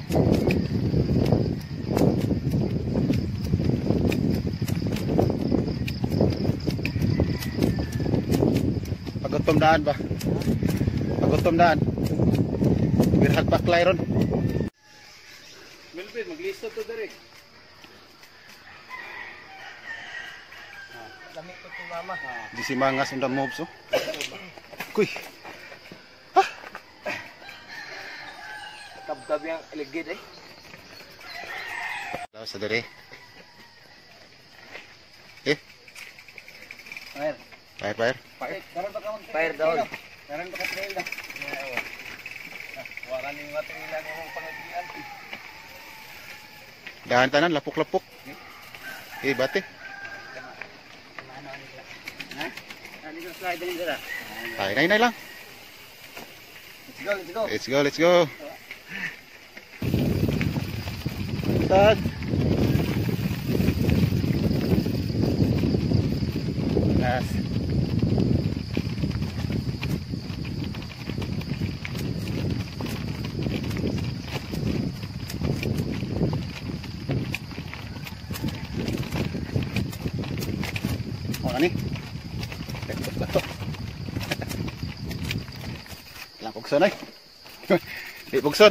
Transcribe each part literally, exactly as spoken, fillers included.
Pagutom daan ba? Pagutom daan. Birhag baklay ron. Melvin, maglisto to direk. Dami ko to mama. Di si mangas on the moves oh. Kuy. Tab-tab yang ligid eh. Lawas sa dere. Eh, Fire. fire fire. Fire. Karon pa karon. Fire down. Karon pa ka trail na. Wala ning material ng pangagian. Dahan tanan lapok-lapok. Eh, bate. Ha? Ani ko slide din dira. Ay, nay nay lang. Let's go, let's go. Let's go, let's go. Tag. Yes. Oh, ni. Bato. Lang pugson ay. Di pugson.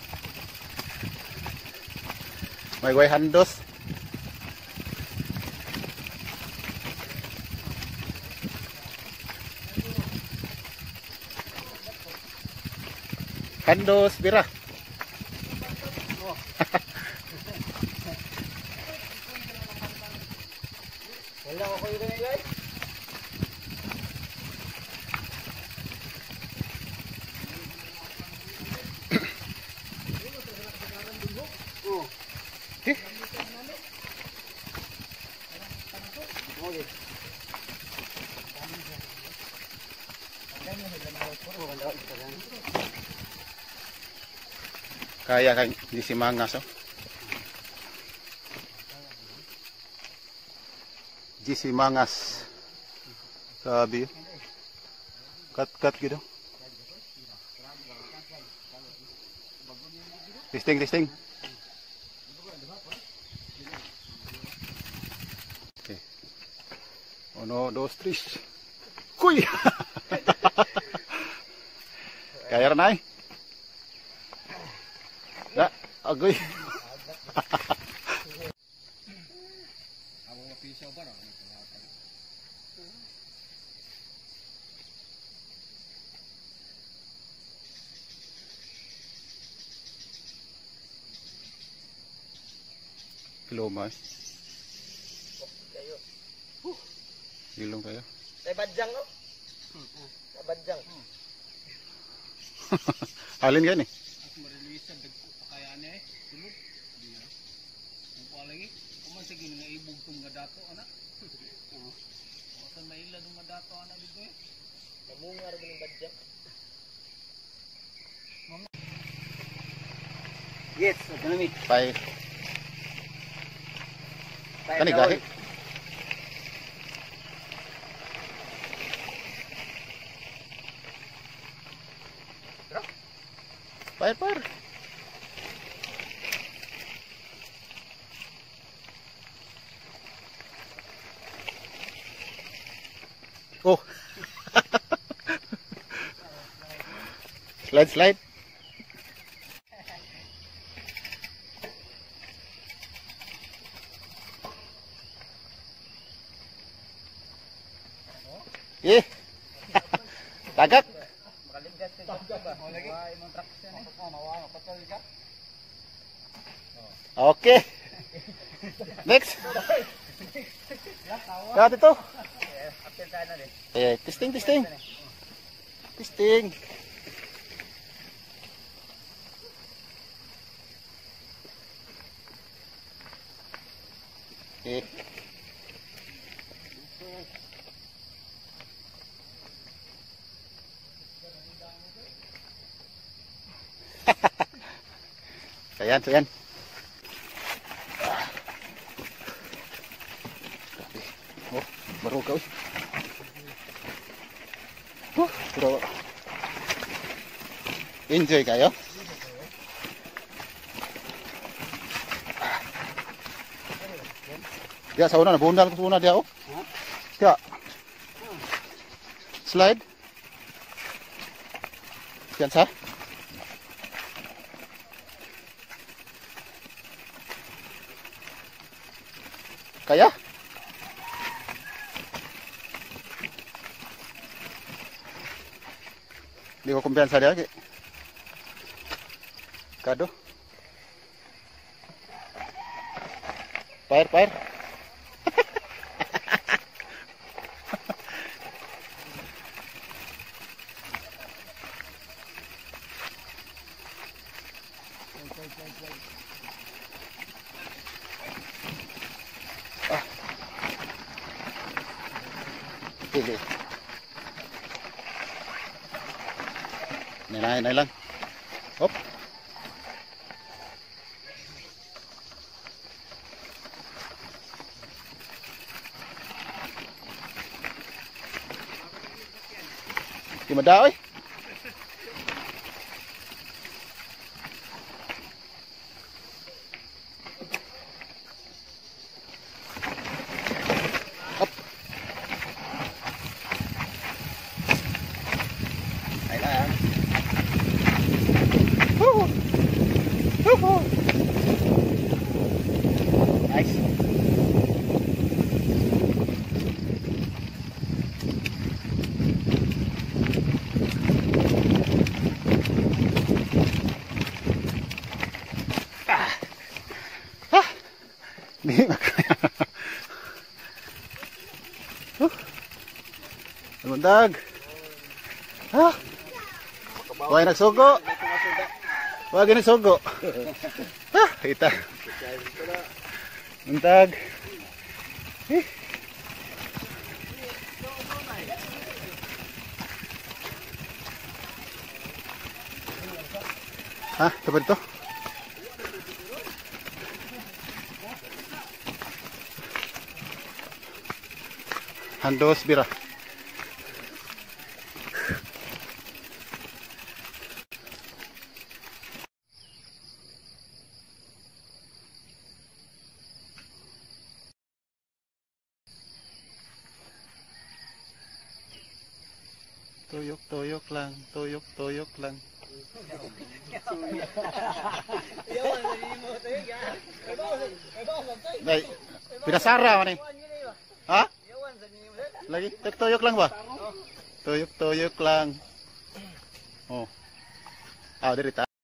May way handos. Handos bira. Wala ko kayo rin guys. Oh. Eh? Okay. Kaya kan di si mangas oh. Di si mangas. Sabi. Cut-cut gitu. Testing, testing. Okay. Uno, dos, tres. Kuy! Kaya rin ay. Na, agoy. Kiloma eh. Kayo. Gilong kayo. Tay badjang no? Tay badjang. Halin gani. Ako marelisan dagko pakayane eh. Tulog. Di na. Ang pa lagi. Kuman sige nga ibog tong nga dato ana. Oo. Sa maila tong nga dato ana dito eh. Kamungar ba ng badjang? Yes, economic. Bye. Kani gahi. Fire, fire. Oh. Slide, slide. Eh. Tagak. Okay. Next. Kat itu. Eh, testing, testing. Testing. Eh. Ayan, ayan. Oh, baru kau. Oh, bro. Enjoy kayo. Diya sa una, nabundal ko sa una diya, oh. Diya. Slide. Diyan sa. Kaya? Hindi ko kumpiyansa diya. Okay. Kado. Fire, fire. Ah. Pili. Nilay, nilay lang. Hop. Di madaoy. Hop. Ay lang. Woo! Woo! Nice. Hindi makaya. Huh. Lumundag. Ha? Huwag nagsugo. Huwag nagsugo. Ha? Kita. Lumundag. Eh. Ha? Ito ba ito? Handos bira. Tuyok, tuyok lang, tuyok, tuyok lang. Ay, pinasara man eh. Ha? Lagi, tuyok lang ba? Tuyok, tuyok lang. Oh. Ah, diri ta.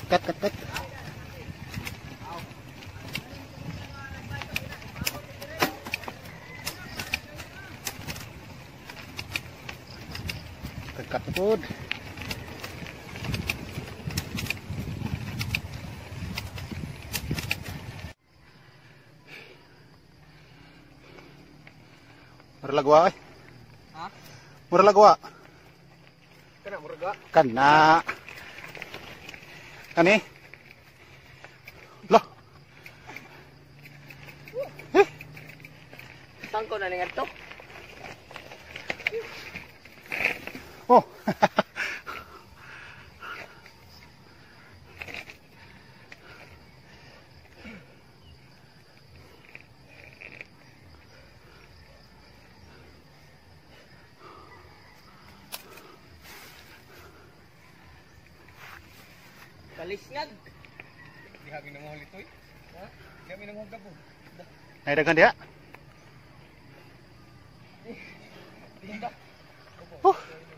Cut, cut, cut. Cut na po. Mura lagwa eh. Ha? Mura lagwa. Kana murga. Kana. Kani? Loh. Eh. Sangko na ningat to. Oh. Kalisngag. Di hagi na mo litoy. Ha? Di kami nang hugabo. Ay dagan dia. Tinda. Oh.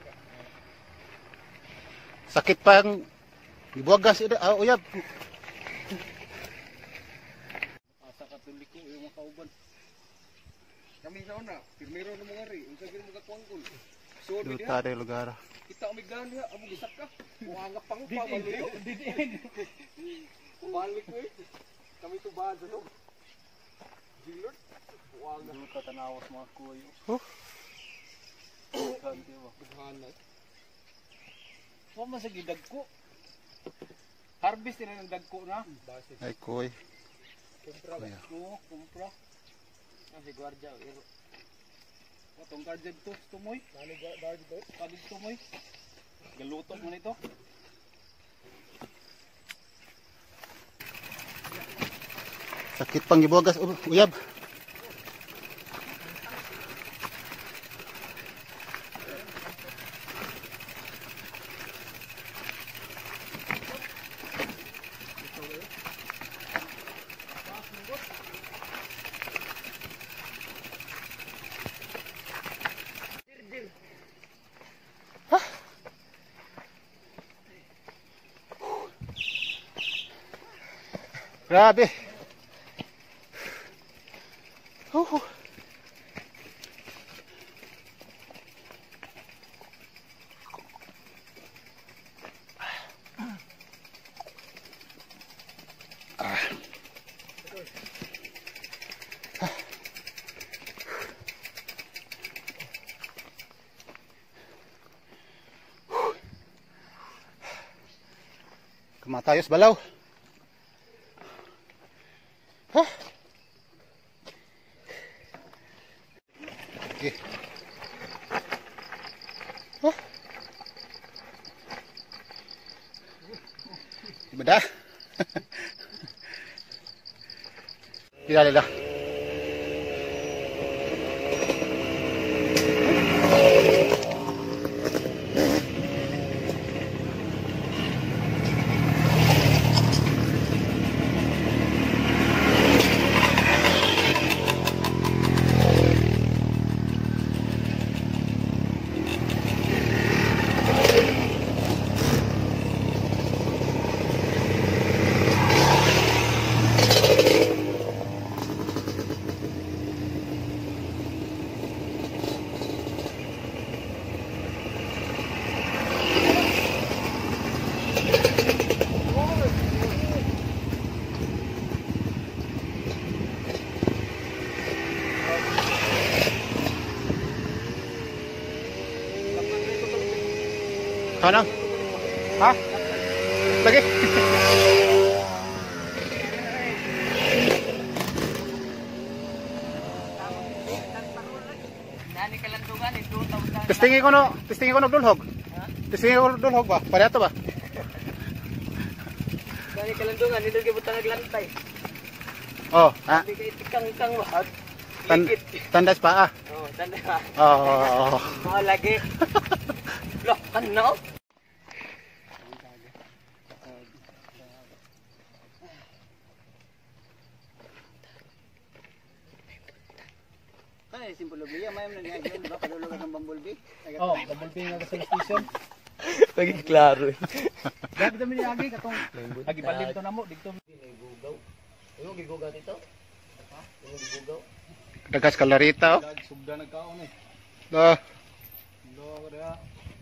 Sakit pa ang ibuagas ida. Ah, uyab. Asa ka tulik ko yung mga kauban. Kami sa una, primero na mga ri, unsa gyud mga kuangkol. So di Duta de lugar. kita umigdan diha, amo gisak ka. Buhanga pang pa balik. Balik ko eh. Kami to ba sa loob. Jilot. Buhanga duta tanawas mga kuyo. Oh. Kanti ba? Buhanga. Wa man sa gidagko. Harvest na ng dagko na. Base. Ay koy. Kumpra ba? Oo, kumpra. Ah, si Guardia. Ero. Itong guardia to, tumoy. Nani guardia to? Pagod tumoy. Galuto mo nito. Sakit pang ibuagas uyab. Grabe. Oh. Ah. Kamatayos balaw. Hah? Okay. Hah? Iba dah? Tidak ada dah. Ano? Ha? Lagi? Nani kalandungan ito tawag. Testingin ko no, testingin ko no dulhog. Testingin ko no dulhog ba? Pareto ba? Nani kalandungan ito gibutang naglantay. Oh, ha? Hindi kay tikang-tikang ba? Tan tandas pa ah. Oh, tanda. Oh, oh, oh. Oh, lagi. Loh, ano? Ay, simple biya, may man nga yun, ba kadulog ng bumblebee. Oh, bumblebee nga sa station. Lagi klaro. Dahil dami ni Agi katong agi palim to namo dito. Gugaw. Ano gigugaw dito? Ano gigugaw? Dagas kalarita oh. Dag sugda nagkaon eh. Ah, Do kada.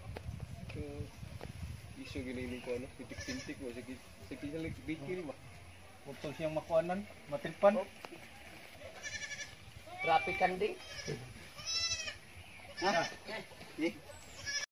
Isu giniling ko ano, pitik-pintik mo sige sige salik bikil ba. Putol siyang makuanan, matripan. Traffic kan ding. ha? Eh,